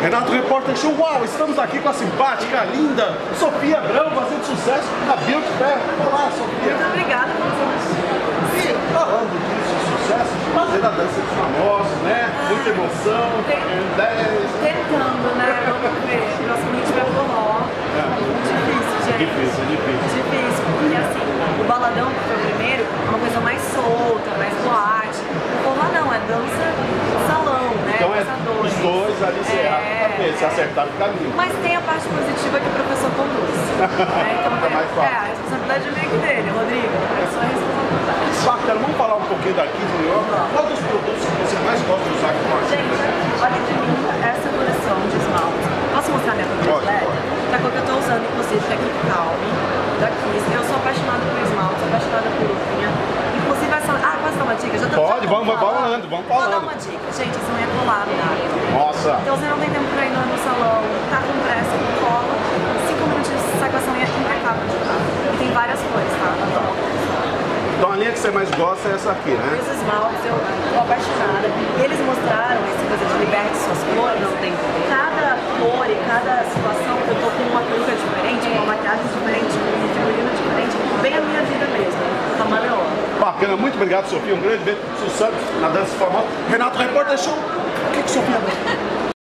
Renato, repórter show. Uau, estamos aqui com a simpática, linda Sofia Abrão, fazendo sucesso na Beauty Fair. Olá, Sofia. Muito obrigada por E falando disso, sucesso, fazendo a dança dos famosos, né? Muita emoção, tentando, né? Vamos ver. Próximo a gente vai forró. Difícil, gente. Difícil, porque assim, o baladão, que foi o primeiro, é uma coisa mais solta, mais boate. O forró não, é dança salão, né? Então é os dois ali, se acertar no caminho. Mas tem a parte positiva que o professor conduz. Né? Então, a responsabilidade é meio que dele, Rodrigo. É só a responsabilidade. Bacana, vamos falar um pouquinho daqui de New York. Qual dos produtos que você mais gosta de usar aqui com a gente? Gente, olha que linda essa coleção de esmalte. Posso mostrar minha completa? Que é a cor que eu tô usando, inclusive, que é aqui Calm, da Kiss. Eu sou apaixonada por esmalte, sou apaixonada por unha. Inclusive essa... Ah, posso dar uma dica? Pode, vamos falando. Vou dar uma dica. Gente, essa unha é colada. Nossa! Então você não tem tempo pra ir no salão, tá com pressa, cola, 5 minutinhos sai com essa unha impecável de usar. E tem várias cores, tá? Então a linha que você mais gosta é essa aqui, né? Os esmaltes, eu tô apaixonada. E eles mostraram essa coisa de liberte suas cores. Não tem. Cada cor e cada situação, eu tô com uma peruca diferente, uma maquiagem diferente, um figurino diferente, bem a minha vida mesmo. Tá maravilhoso. Bacana, muito obrigado, Sofia. Um grande beijo. Sucesso na dança formal. Renato, repórter show. O que Sofia